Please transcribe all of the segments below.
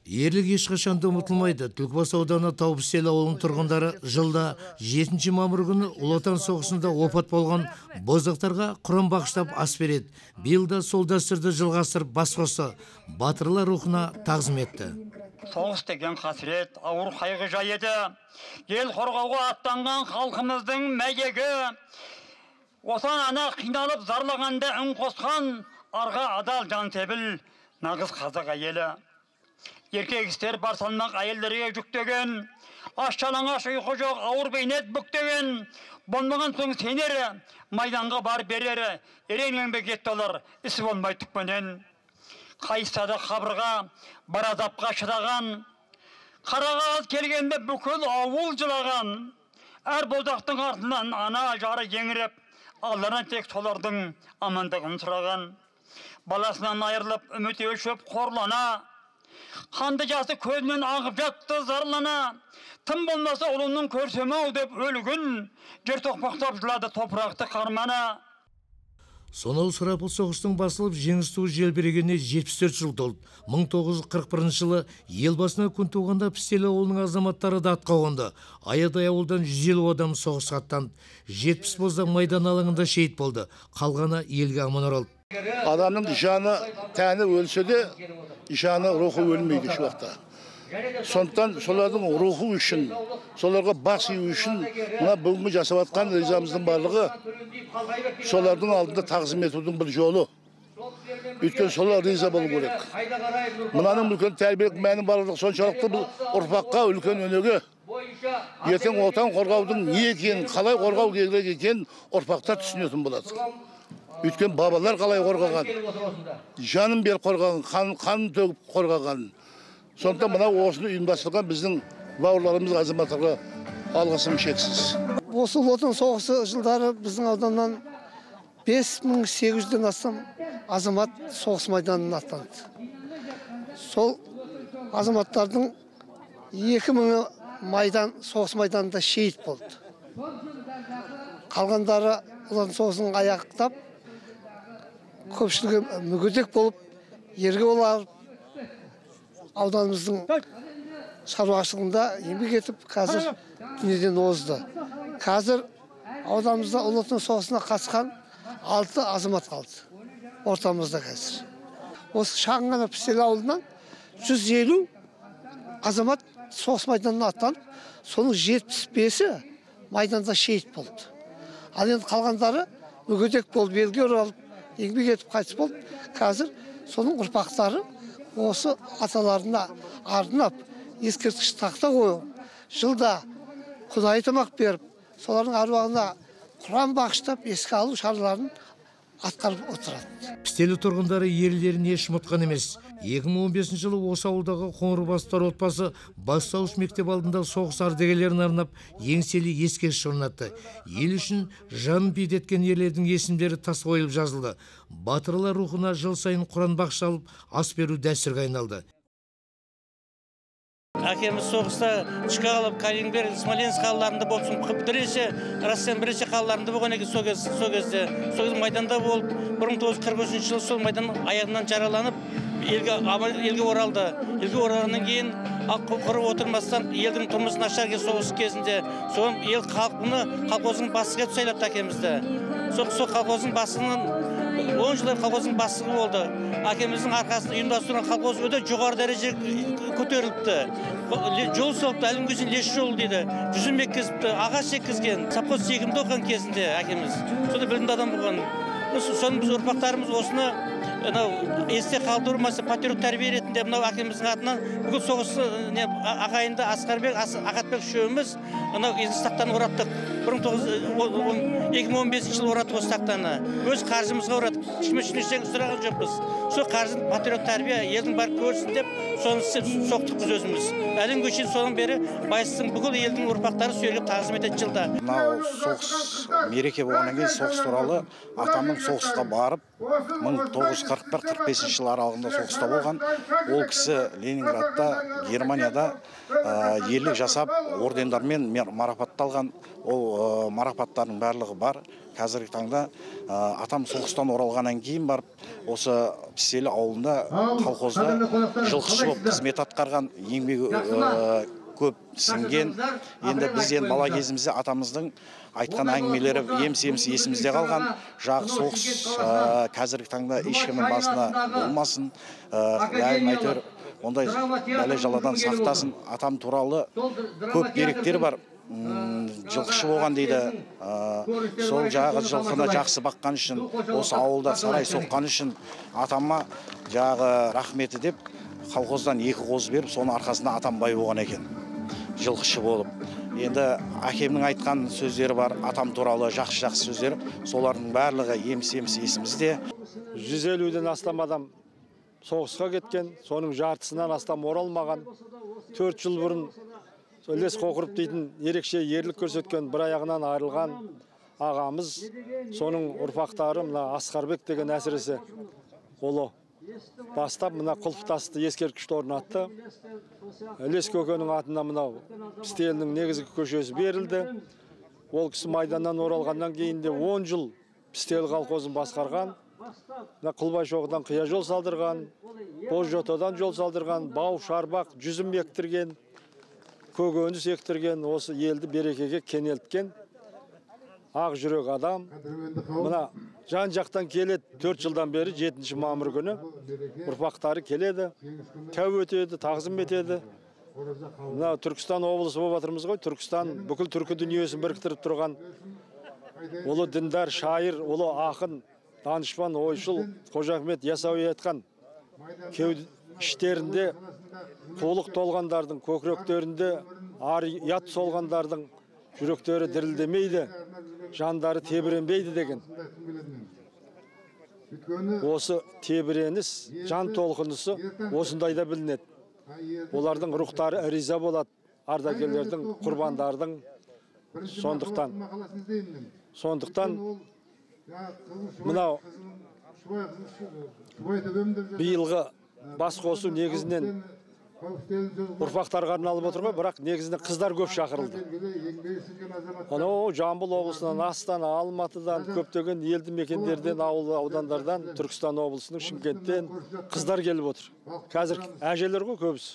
Ерлік ешқашанда ұмытылмайды. Түлкібас ауданы Таубыстел ауылының тұрғындары жылда 7 мамыр күні Ұлы Отан соғысында опат болған боздақтарға құран бағыштап ас береді. Биыл да сол дәстүрді жалғастырып бас қосты. Батырлар рухына тағзым етті. Соғыс деген қасірет, ауыр қайғы жай еді. Ел қорғауға аттанған халқымыздың мәйегі. Отан ана қиналып зарлағанда үн қосқан, арға адал жан себіл, нағыз қазақ әйелі. Еркек бар салмақ әйелдерге жүктеген, аш-жалаңаш ұйқы жоқ ауыр бейнет бүктеген, болмаған соң сенері, майданға бар берері, ерен еңбек етті олар, ісі болмай түкпенен. Қайыстады қабырға, бар азапқа шыдаған, қарағаз келгенде бүкіл ауыл жылаған. Әр боздақтың артынан ана жары еңіреп, алдарынан тек солардың амандығын сұраған. Баласынан айырылып үміт өшіп қорлана, қанды жасы көзінен ағып жатты зарлана. Тым болмаса ұлының көрсем-ау деп өлігін, жер тоқпақтап жылады топырақты қармана. Сонау сұрапыл соғыстың басылып жеңіс туы желбірегеніне 74 жыл толды. 1941 жылы елбасына күн туғанда Пістелі ауылының азаматтары да атқа қонды. Аядай ауылдан 150 адам соғысқа аттанды. 70 боздақ майдан алаңында шейіт болды. Қалғаны елге аман оралды. Адамның жаны, тәні өлсе де, жаны, рухы өлмейді еш уақытта. Сондықтан солардың рухы үшін, соларға бақ сыю үшін, мына бүгінгі жасап атқан ризамыздың барлығы солардың алдында тағзым етудің бір жолы. Өйткені солар риза болу керек. Мынаның үлкен тәрбиелік мәні барлығы соншалықты бұл ұрпаққа үлкен өнеге. Ертең отан қорғаудың не екенін, қалай қорғау керек екенін ұрпақтар түсінетін болады. Өйткені бабалар қалай қорғаған, жанын беріп қорғаған, қанын төгіп қорғаған. Сондықтан мына осыны ұйымдастырған біздің бауырларымыз азаматтарға алғысым шексіз. Осы Ұлы Отан соғысы жылдары біздің ауданнан 5800-ден астам азамат соғыс майданына аттанды. Сол азаматтардың 2000-і соғыс майданында шейіт болды. Қалғандары Ұлы Отан соғысын аяқтап, көпшілігі мүгедек болып, ерге олар ауданымыздың шаруашылығында еңбек етіп, қазір дүниеден озды. Қазір ауданымызда Ұлы Отан соғысына қатысқан 6 азамат қалды. Ортамызда қазір. Осы шағын ғана Пістелі ауылынан 150 азамат соғыс майданына аттанып, соның 75-і майданда шейіт болды. Ал енді қалғандары мүгедек болып, елге оралып, еңбек етіп қайтыс болды. Қазір соның ұрпақтары осы аталарына арнап, ескерткіш тақта қойып, жылда Құдай тамақ беріп, солардың аруағына құран бағыштап еске алу шараларын атқарып отырады. Пістелі тұрғындары ерлерін еш ұмытқан емес. 2015 жылы осы ауылдағы Қоңырбастар отбасы бастауыш мектеп алдында соғыс ардагерлерін арнап еңселі ескерткіш орнатты. Ел үшін жанын пида еткен ерлердің есімдері тас қойылып жазылды. Батырлар рухына жыл сайын құран бағышталып ас беру дәстүрге айналды. Әкеміз соғыста Чкалов, Калининград, Смоленск қалаларында болсын, Россияның бірінші қалаларында болған екен сол кезде. Сол майданда болып, 1943 жылы сол майдан аяғынан жараланып, елге оралды. Елге оралғаннан кейін құрып отырмастан елдің тұрмысы нашар соғыс кезінде сол ел колхоздың басшыға сайлапты әкемізді. Сол колхоздың басшысынан 10 жылдар колхоздың бастығы болды. Әкеміздің арқасында ұйымдастырған колхоз өте жоғары дәреже көтеріліпті. Жол соқты, әлі күнге леш жол дейді. Жүзім еккізіпті, ағаш еккізген. Совхоз секімді оқыған кезінде әкеміз. Сонда білімді адам болған. Соның біз ұрпақтарымыз осыны есте қалдырмаса патриот тәрбие ретінде мынау әкеміздің атынан бүкіл соғыс ағайынды Асқарбек, Ақатбек үшеуміз ескі тақтаны ораттық. 2015 жылы ораттық осы тақтаны. Өз қаржымызға ораттық. Ешкімнен сұраған жоқпыз. Сол қаржын патриот тәрбие елдің бар көрсін деп соны соқтық біз өзіміз. Әлем көшін соның бері байыстың бүкіл елдің ұрпақтары сүйерге тағзым етеді жылда. Мынау соғыс мереке болғаннан кейін соғыс туралы атамның соғысқа барып 1941-45 жыл аралығында соғыста болған. Ол кісі Ленинградта, Германияда ерлік жасап ордендармен марапатталған ол марапаттардың барлығы бар. Қазіргі таңда атам соғыстан оралғаннан кейін барып, осы Пістелі ауылында колхозда жылқышы болып қызмет атқарған, еңбегі көп сіңген. Енді бізден бала кезімізде атамыздың айтқан әңгімелері емс-емс есімізде қалған. Жағы соғыс қазіргі таңда ешкімнің басына болмасын, бәрін әйтеуір ондай бәле жаладан сақтасын. Атам туралы көп деректер бар. Жылқышы болған дейді. Сол жағы жылқыны жақсы баққан үшін, осы ауылда сарай соққан үшін атама жағы рахметі деп колхоздан 2 қоз беріп, соның арқасында атам бай болған екен. Жылқышы болып. Енді әкемнің айтқан сөздері бар, атам туралы жақсы сөздері, солардың барлығы емс-емс есімізде. 150-ден астам адам соғысқа кеткен, соның жартысынан астам оралмаған. 4 жыл бұрын Ілес Қоқырып дейтін ерекше ерлік көрсеткен бір аяғынан айырылған ағамыз, соның ұрпақтары мына Асқарбек деген әсіресе қолы бастап мына құлпытасты ескерткішті орнатты. Ілес көкенің атына мынау Пістелінің негізгі көшесі берілді. Ол кісі майданнан оралғаннан кейін де 10 жыл Пістелі колхозын басқарған. Құлбай шоғыдан қия жол салдырған, Бозжотадан жол салдырған, бау, шарбақ, жүзім ектірген, көкөніс ектірген, осы елді берекеге кенелткен ақ жүрек адам. Мына жан жақтан келеді, 4 жылдан бері 7 мамыр күні ұрпақтары келеді, тәу өтеді, тағзым етеді. Мына Түркістан облысы болып жатырмыз ғой. Түркістан бүкіл түркі дүниесін біріктіріп тұрған ұлы діндар, шайыр, ұлы ақын, данышпан, ойшыл Қожа Ахмет Яссауи айтқан, іштерінде толық толғандардың, көкіректерінде ят солғандардың жүректері дірілдемейді, жандары тебіренбейді деген. Осы тебіреніс, жан толқынысы осындайда білінеді. Олардың рухтары риза болады, ардагерлердің, құрбандардың. Сондықтан мынау биылғы бас қосу негізінен ұрпақтарға арналып отыр ғой, бірақ негізінен қыздар көп шақырылды. Анау Жамбыл облысынан, Астана, Алматыдан, көптеген елді мекендерден, ауыл аудандардан, Түркістан облысының, Шымкенттен қыздар келіп отыр. Қазір әжелер ғой көбісі.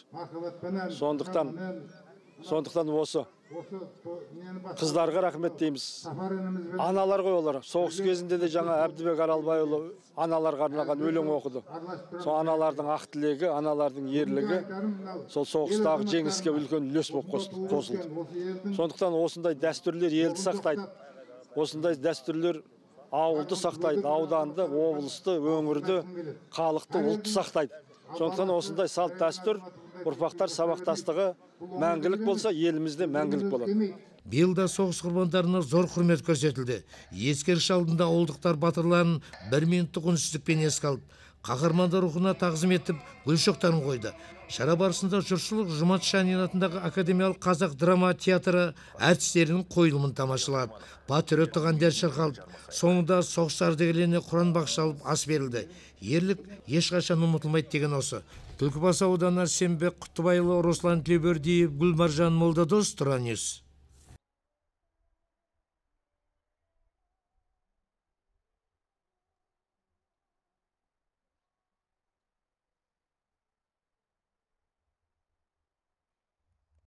Сондықтан осы қыздарға рахмет дейміз. Аналар ғой олар. Соғыс кезінде де жаңа Әбдібек Аралбайұлы аналарға арналған өлең оқыды. Сол аналардың ақ тілегі, аналардың ерлігі сол соғыстағы жеңіске үлкен үлес болып қосылды. Сондықтан осындай дәстүрлер елді сақтайды. Осындай дәстүрлер ауылды сақтайды, ауданды, облысты, өңірді, халықты, ұлтты сақтайды. Сондықтан осындай салт дәстүр, ұрпақтар сабақтастығы мәңгілік болса, елімізде мәңгілік болады. Биылда соғыс құрбандарына зор құрмет көрсетілді. Ескерткіш алдында ауылдықтар батырларын 1 минуттық үнсіздікпен еске алып, қаһармандар рухына тағзым етіп, гүл шоқтарын қойды. Шара барысында жұртшылық Жұмат Шанин атындағы Академиялық қазақ драма театры әртістерінің қойылымын тамашалады. Патриоттық әндер шырқалды. Соңында соғыс ардагерлеріне Құран бағышталып ас берілді. Ерлік ешқашан ұмытылмайды деген осы. Түлкібас ауданы Арсенбек Құттыбайұлы, Руслан Тілеубердиев, Гүлмаржан Молдадос, Тұран Ньюс.